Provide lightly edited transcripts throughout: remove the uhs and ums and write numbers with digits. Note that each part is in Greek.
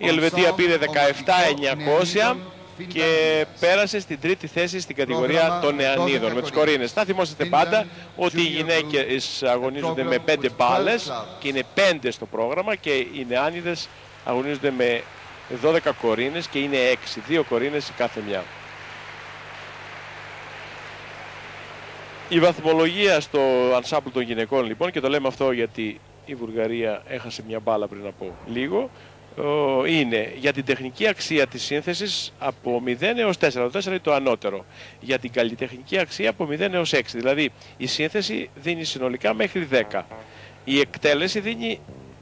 Η Ελβετία πήρε 17.900 και πέρασε στην τρίτη θέση στην κατηγορία των νεανίδων με τις κορίνες. Θα θυμόσαστε πάντα ότι οι γυναίκες αγωνίζονται με 5 μπάλες και είναι 5 στο πρόγραμμα, και οι νεάνιδες αγωνίζονται με 12 κορίνες και είναι 6, 2 κορίνες η κάθε μια. Η βαθμολογία στο ενσάμπλ των γυναικών, λοιπόν, και το λέμε αυτό γιατί η Βουλγαρία έχασε μια μπάλα πριν από λίγο, είναι για την τεχνική αξία της σύνθεσης από 0 έως 4. Το 4 είναι το ανώτερο. Για την καλλιτεχνική αξία από 0 έως 6. Δηλαδή η σύνθεση δίνει συνολικά μέχρι 10. Η εκτέλεση δίνει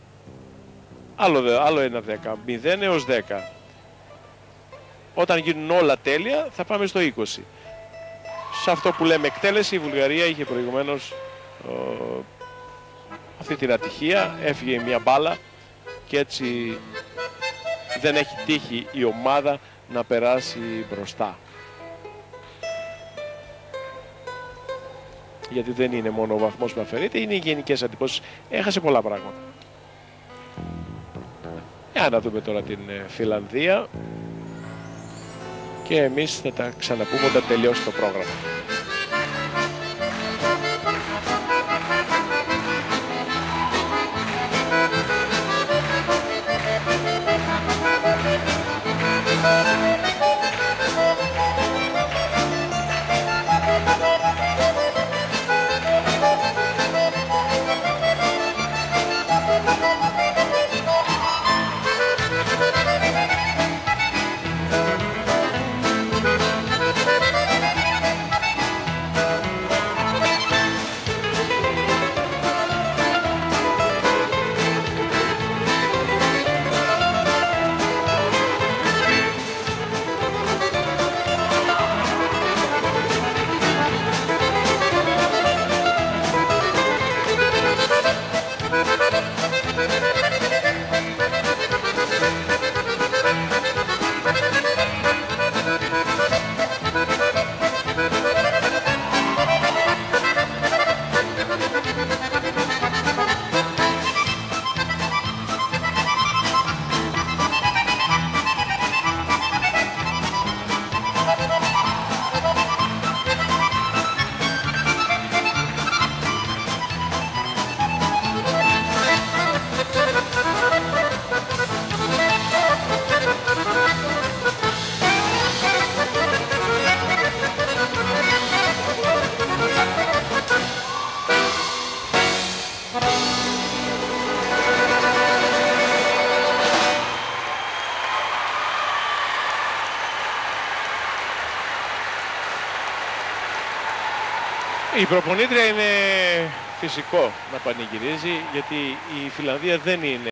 άλλο ένα 10. 0 έως 10. Όταν γίνουν όλα τέλεια θα πάμε στο 20. Σε αυτό που λέμε εκτέλεση, η Βουλγαρία είχε προηγουμένως αυτή την ατυχία. Έφυγε μια μπάλα και έτσι δεν έχει τύχει η ομάδα να περάσει μπροστά. Γιατί δεν είναι μόνο ο βαθμός που αφαιρείται, είναι οι γενικές αντιπώσεις. Έχασε πολλά πράγματα. Για να δούμε τώρα την Φιλανδία και εμείς θα τα ξαναπούμε όταν τελειώσει το πρόγραμμα. Η προπονήτρια είναι φυσικό να πανηγυρίζει, γιατί η Φιλανδία δεν είναι